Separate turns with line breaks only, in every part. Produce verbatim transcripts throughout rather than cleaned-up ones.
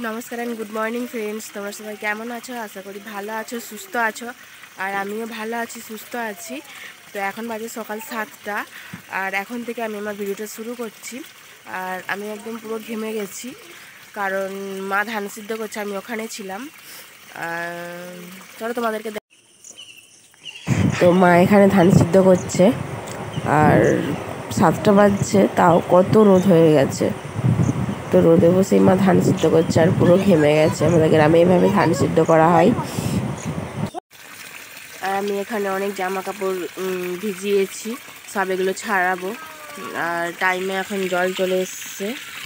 নমস্কার and good morning friends, তোমরা সবাই কেমন আছো? আশা করি ভালো আছো, সুস্থ আছো। আর আমিও ভালো আছি, সুস্থ আছি। তো এখন বাজে সকাল সাতটা, আর এখন থেকে আমি আমার ভিডিওটা শুরু করছি। আর আমি একদম পুরো ঘেমে গেছি, কারণ মা ধান সিদ্ধ করছে, আমি ওখানে ছিলাম। চলো তোমাদেরকে। তো মা এখানে ধান সিদ্ধ করছে, আর সাতটা বাজছে, তাও কত রোদ হয়ে গেছে। তো রোদে বসে মা ধান সিদ্ধ করছে, আর পুরো ঘেমে গেছে। আমাদের গ্রামে এইভাবে ধান সিদ্ধ করা হয়। আর আমি এখানে অনেক জামা কাপড় ভিজিয়েছি, সব এগুলো ছাড়াবো। আর টাইমে এখন জল চলে এসছে,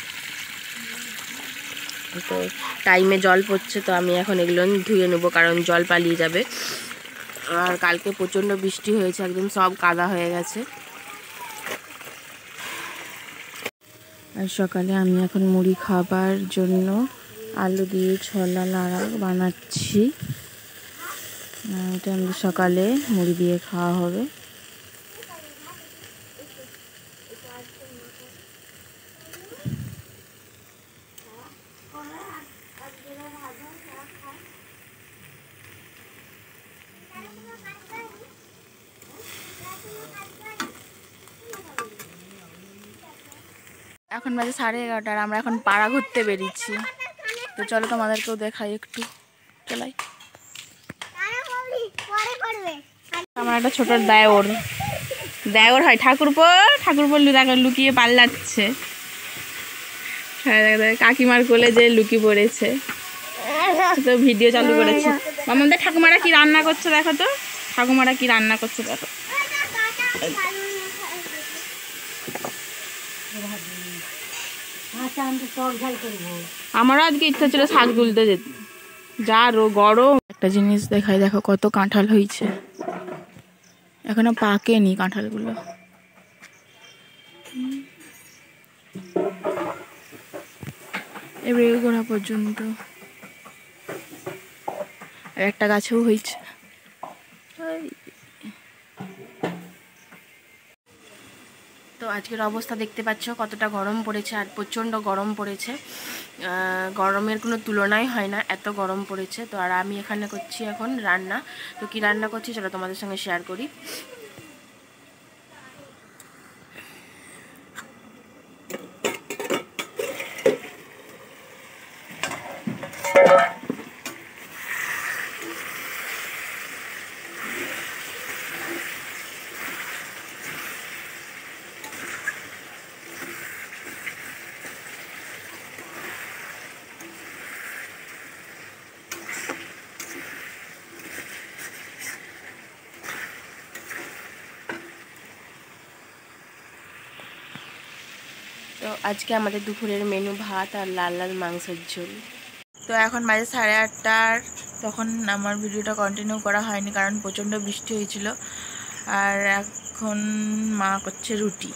তো টাইমে জল পড়ছে, তো আমি এখন এগুলো ধুয়ে নেবো, কারণ জল পালিয়ে যাবে। আর কালকে প্রচণ্ড বৃষ্টি হয়েছে, একদম সব কাদা হয়ে গেছে। আর সকালে আমি এখন মুড়ি খাবার জন্য আলু দিয়ে ছোলা নাড়া বানাচ্ছি। এটা আমাদের সকালে মুড়ি দিয়ে খাওয়া হবে। এখন বাজে সাড়ে এগারোটা, আর আমরা এখন পাড়া ঘুরতে বেরিয়েছি। তো চলো তোমাদেরকেও দেখাই একটু, চলাই। আমার একটা ছোট দেওর দেওর হয়, ঠাকুরপো ঠাকুরপো লুকিয়ে পাল্লাচ্ছে। কাকিমার কোলে যে লুকিয়ে পড়েছে, তো ভিডিও চালু করেছে। আমাদের ঠাকুমারা কি রান্না করছে দেখো তো, ঠাকুমারা কি রান্না করছে দেখো। আমারও আজকে ইচ্ছা ছিল শাক তুলতে যেতে, যা রো গরম। একটা জিনিস দেখাই, দেখো কত কাঁঠাল হয়েছে, এখনো পাকেনি কাঁঠালগুলো। এবারে গোড়া পর্যন্ত, আর একটা গাছেও হয়েছে। তো আজকের অবস্থা দেখতে পাচ্ছ, কতটা গরম পড়েছে, আর প্রচণ্ড গরম পড়েছে। গরমের কোনো তুলনাই হয় না, এত গরম পড়েছে। তো আর আমি এখানে করছি এখন রান্না। তো কি রান্না করছি চলো তোমাদের সঙ্গে শেয়ার করি। তো আজকে আমাদের দুপুরের মেনু ভাত আর লাল লাল মাংসের ঝোল। তো এখন বাজে সাড়ে আটটার, তখন আমার ভিডিওটা কন্টিনিউ করা হয়নি, কারণ প্রচণ্ড বৃষ্টি হয়েছিল। আর এখন মা করছে রুটি।